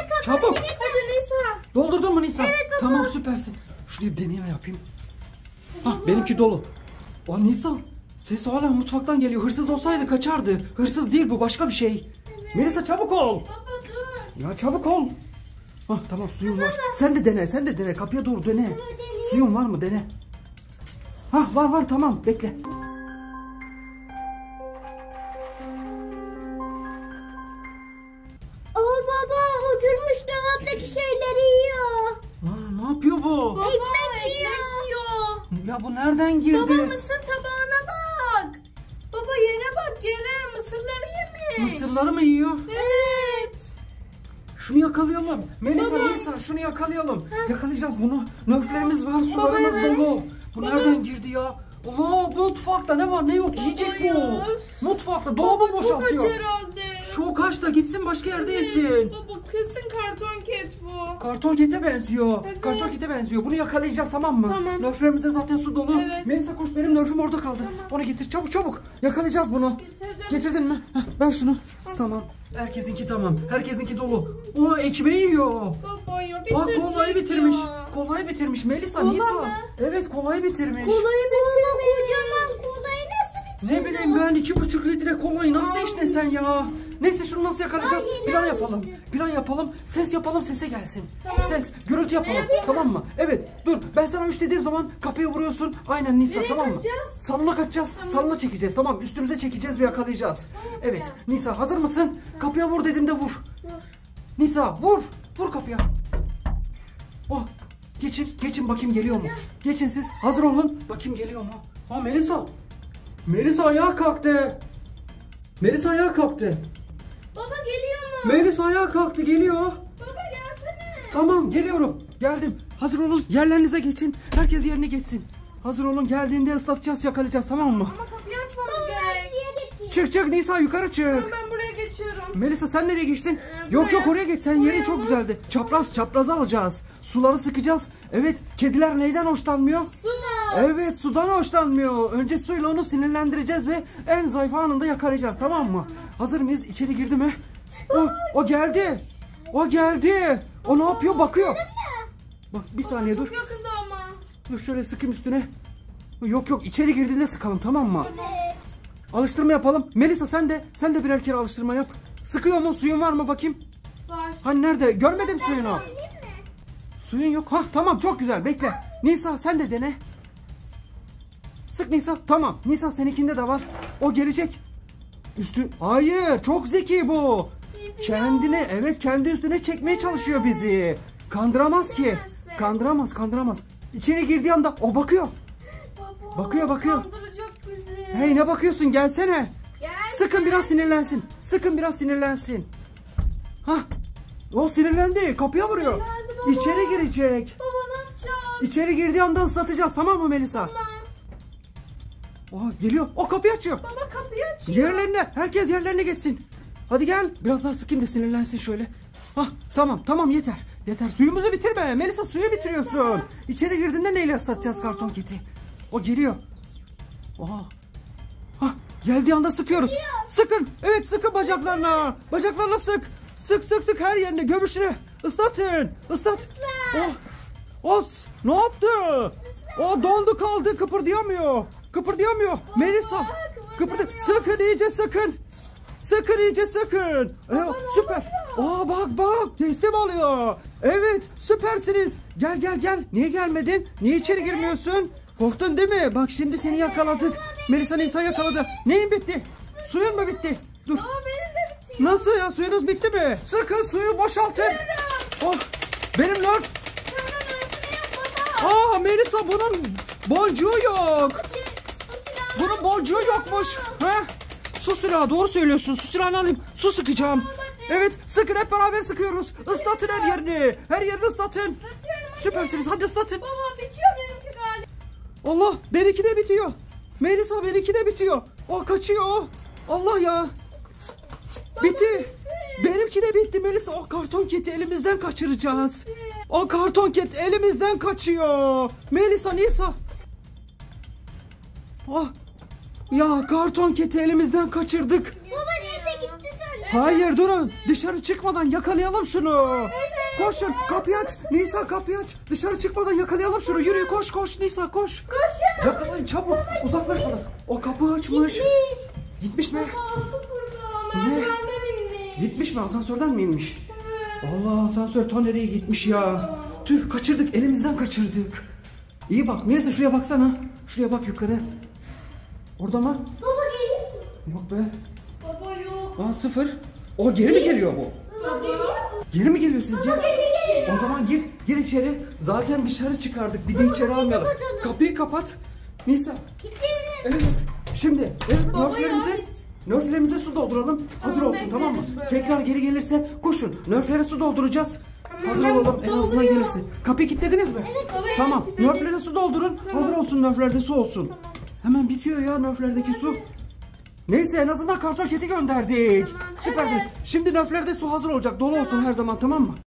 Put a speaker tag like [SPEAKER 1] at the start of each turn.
[SPEAKER 1] Çabuk.
[SPEAKER 2] Hadi Nisa.
[SPEAKER 1] Doldurdun mu Nisa?
[SPEAKER 2] Evet baba.
[SPEAKER 1] Tamam süpersin. Şuraya bir deneyime yapayım. Hah benimki dolu. O Nisa ses hala mutfaktan geliyor. Hırsız olsaydı kaçardı. Hırsız değil bu, başka bir şey. Evet. Melisa çabuk ol.
[SPEAKER 2] Baba dur.
[SPEAKER 1] Ya çabuk ol. Hah tamam suyun var. Sen de dene, sen de dene. Kapıya doğru dene. Suyun var mı, dene. Hah var tamam bekle.
[SPEAKER 3] Baba oturmuş dolaptaki şeyleri yiyor.
[SPEAKER 1] Aa, ne yapıyor bu?
[SPEAKER 2] Baba
[SPEAKER 3] Ekmek yiyor.
[SPEAKER 1] Ya bu nereden girdi?
[SPEAKER 2] Baba mısır tabağına bak. Baba yere bak, yere mısırları yemiş.
[SPEAKER 1] Mısırları mı yiyor?
[SPEAKER 2] Evet.
[SPEAKER 1] Şunu yakalayalım. Melisa,
[SPEAKER 2] Baba.
[SPEAKER 1] Nisa şunu yakalayalım. Yakalayacağız bunu. Nöflerimiz var, sularımız
[SPEAKER 2] evet.
[SPEAKER 1] dolu. Bu
[SPEAKER 2] Baba.
[SPEAKER 1] nereden girdi ya? Allah, mutfakta ne var ne yok yiyecek bu.
[SPEAKER 2] ya.
[SPEAKER 1] Mutfakta dolabı boşaltıyor.
[SPEAKER 2] Çok aç herhalde.
[SPEAKER 1] Çok aç da gitsin başka yerde yesin.
[SPEAKER 2] Baba kesin karton ket bu.
[SPEAKER 1] Karton kete benziyor.
[SPEAKER 2] Evet.
[SPEAKER 1] Karton kete benziyor. Bunu yakalayacağız tamam mı?
[SPEAKER 2] Tamam.
[SPEAKER 1] Nöflerimizde zaten su dolu.
[SPEAKER 2] Evet.
[SPEAKER 1] Melisa koş, benim nöfüm orada kaldı. Onu getir çabuk. Yakalayacağız bunu.
[SPEAKER 2] Getirdim.
[SPEAKER 1] Getirdin mi? Heh, ver şunu. Tamam. Herkesinki tamam. Herkesinki dolu. O ekmeği yiyor.
[SPEAKER 2] Baba ya
[SPEAKER 1] Bak
[SPEAKER 2] bitirdik
[SPEAKER 1] kolayı bitirmiş.
[SPEAKER 2] ya.
[SPEAKER 1] Kolayı bitirmiş Melisa,
[SPEAKER 2] Kola
[SPEAKER 1] Nisa.
[SPEAKER 2] mı?
[SPEAKER 1] Evet kolayı bitirmiş.
[SPEAKER 2] Kolayı
[SPEAKER 3] Baba
[SPEAKER 2] bitirmiş.
[SPEAKER 3] kocaman kolayı nasıl
[SPEAKER 1] Ne bileyim ben 2,5 litre kolayı nasıl içtin sen ya? Neyse şunu nasıl yakalayacağız?
[SPEAKER 3] Ay, yeni
[SPEAKER 1] Plan yapalım.
[SPEAKER 3] almıştım.
[SPEAKER 1] Plan yapalım. Ses yapalım, sese gelsin.
[SPEAKER 2] Tamam.
[SPEAKER 1] Ses, gürültü yapalım. Tamam mı? Evet. Dur. Ben sana 3 dediğim zaman kapıya vuruyorsun. Aynen Nisa,
[SPEAKER 2] Nereye
[SPEAKER 1] tamam mı?
[SPEAKER 2] kaçacağız?
[SPEAKER 1] Salona kaçacağız. Salona çekeceğiz. Tamam. Üstümüze çekeceğiz ve yakalayacağız. Evet. Nisa hazır mısın? Kapıya vur dediğimde vur. Nisa vur. Vur kapıya. Oh. Geçin bakayım geliyor mu? Geçin siz. Hazır olun. Bakayım geliyor mu? Ha Melisa. Melisa ayağa kalktı. Melisa ayağa kalktı.
[SPEAKER 2] Baba geliyor mu?
[SPEAKER 1] Melisa ayağa kalktı, geliyor.
[SPEAKER 2] Baba gelsene.
[SPEAKER 1] Tamam geliyorum. Geldim. Hazır olun. Yerlerinize geçin. Herkes yerine geçsin. Hazır olun. Geldiğinde ıslatacağız, yakalayacağız tamam mı?
[SPEAKER 2] Ama kapıyı açmamız gerek.
[SPEAKER 1] Çık Nisa yukarı çık.
[SPEAKER 2] Ben buraya geçiyorum.
[SPEAKER 1] Melisa sen nereye geçtin?
[SPEAKER 2] buraya.
[SPEAKER 1] Yok oraya geç. Sen yerin
[SPEAKER 2] Buraya
[SPEAKER 1] çok
[SPEAKER 2] mı?
[SPEAKER 1] güzeldi. Çaprazı alacağız. Suları sıkacağız. Evet, kediler neyden hoşlanmıyor?
[SPEAKER 2] Sular.
[SPEAKER 1] Evet, sudan hoşlanmıyor. Önce suyla onu sinirlendireceğiz ve en zayıf anında yakalayacağız tamam mı? Hazır mıyız? İçeri girdi mi? O geldi. O geldi. O ne yapıyor? Bakıyor. Bak bir saniye dur.
[SPEAKER 2] Çok yakında ama.
[SPEAKER 1] Dur şöyle sıkayım üstüne. Yok içeri girdiğinde sıkalım tamam mı? Alıştırma yapalım. Melisa sen de birer kere alıştırma yap. Sıkıyor mu? Suyun var mı bakayım?
[SPEAKER 2] Var.
[SPEAKER 1] Hani nerede? Görmedim suyunu. Suyun yok. Hah tamam çok güzel bekle. Nisa sen de dene. Sık Nisa. Tamam. Nisa seninkinde de var. O gelecek. Hayır çok zeki bu. Kendi üstüne çekmeye çalışıyor bizi. Kandıramaz ki. Kandıramaz. İçeri girdiği anda o bakıyor.
[SPEAKER 2] Baba,
[SPEAKER 1] Bakıyor.
[SPEAKER 2] kandıracak bizi.
[SPEAKER 1] Hey ne bakıyorsun, gelsene.
[SPEAKER 2] Gel.
[SPEAKER 1] Sıkın biraz sinirlensin. Hah. O sinirlendi. Kapıya vuruyor.
[SPEAKER 2] Sinirlendi baba.
[SPEAKER 1] İçeri girecek.
[SPEAKER 2] Baba ne yapacağız?
[SPEAKER 1] İçeri girdiği anda ıslatacağız tamam mı Melisa?
[SPEAKER 2] Tamam.
[SPEAKER 1] Oha geliyor. O kapıyı açıyor.
[SPEAKER 2] Baba kapıyı açıyor.
[SPEAKER 1] Yerlerine. Herkes yerlerine geçsin. Hadi gel. Biraz daha sıkayım da sinirlensin şöyle. Hah tamam yeter. Suyumuzu bitirme. Melisa suyu bitiriyorsun. İçeri girdiğinde neyle ıslatacağız karton keti? O geliyor. Oha. Hah geldiği anda sıkıyoruz. Sıkın. Evet sıkın bacaklarına. Bacaklarına sık. Sık her yerine, göbüşüne. Islat. Oh. Ne yaptı? O dondu kaldı, kıpırdayamıyor. Melisa. Kıpırdı. Sıkın iyice. Süper. Bak. Teslim alıyor. Evet süpersiniz. Gel. Niye gelmedin? Niye içeri girmiyorsun? Korktun değil mi? Bak şimdi seni yakaladık. Melisa Nisa yakaladı. Neyin bitti? Suyun mu bitti? Dur.
[SPEAKER 2] Baba benim de bitiyor.
[SPEAKER 1] Nasıl ya, suyunuz bitti mi? Sıkın suyu boşaltın. Oh benim lord. Melisa bunun boncuğu yok. Bunun boncuğu yokmuş. Su silahı, doğru söylüyorsun. Su silahını alayım. Su sıkacağım. Evet sıkın, hep beraber sıkıyoruz. Islatın her yerini. Her yerini ıslatın. Süpersiniz, hadi ıslatın.
[SPEAKER 2] Baba bitiyor benimki galiba.
[SPEAKER 1] Allah, benimki de bitiyor. Melisa benimki de bitiyor. O kaçıyor. Allah ya. Bitti. Benimki de bitti Melisa. O karton keti elimizden kaçıracağız. O karton ket elimizden kaçıyor. Melisa, Nisa. Ya karton keti elimizden kaçırdık.
[SPEAKER 3] Baba neyse gitti sen.
[SPEAKER 1] Hayır durun. Dışarı çıkmadan yakalayalım şunu. Koşun kapıyı aç. Nisa kapıyı aç. Dışarı çıkmadan yakalayalım şunu. Yürü koş Nisa koş.
[SPEAKER 2] Koşun.
[SPEAKER 1] Yakalayın çabuk. Uzaklaşmadan. O kapı açmış. Gitmiş mi?
[SPEAKER 2] Babası burada. Merdivenden inmiş.
[SPEAKER 1] Gitmiş mi? Asansörden mi inmiş? Allah asansör ta nereye gitmiş ya. Tüh kaçırdık. Elimizden kaçırdık. İyi bak. Neyse şuraya baksana. Şuraya bak yukarı. Orada mı?
[SPEAKER 3] Baba geliyor.
[SPEAKER 1] Yok be.
[SPEAKER 2] Baba yok.
[SPEAKER 1] Aa 0. O geri mi geliyor bu?
[SPEAKER 2] Baba.
[SPEAKER 1] Geri mi geliyor sizce?
[SPEAKER 3] Geliyor.
[SPEAKER 1] O zaman gir içeri. Zaten dışarı çıkardık. Bir de içeri almayalım.
[SPEAKER 3] kapatalım.
[SPEAKER 1] Kapıyı kapat. Nisa.
[SPEAKER 3] Gitti.
[SPEAKER 1] Evet. Şimdi
[SPEAKER 2] Baba
[SPEAKER 1] nörflerimize
[SPEAKER 2] ya,
[SPEAKER 1] nörflerimize su dolduralım. Hazır
[SPEAKER 2] Tamam,
[SPEAKER 1] olsun tamam mı?
[SPEAKER 2] bekleriz böyle.
[SPEAKER 1] Tekrar geri gelirse koşun. Nörflere su dolduracağız. Hazır
[SPEAKER 2] ben
[SPEAKER 1] olalım en azından
[SPEAKER 2] dolduruyorum.
[SPEAKER 1] gelirse. Kapıyı kilitlediniz mi?
[SPEAKER 2] Baba, evet,
[SPEAKER 1] Tamam.
[SPEAKER 2] kilitledim.
[SPEAKER 1] Nörflere su doldurun. Hazır olsun nörflerde su olsun. Hemen bitiyor ya nörflerdeki su. Neyse en azından karton keti gönderdik. Süperdiniz.
[SPEAKER 2] evet.
[SPEAKER 1] Şimdi nörflerde su hazır olacak. Dolu olsun her zaman tamam mı?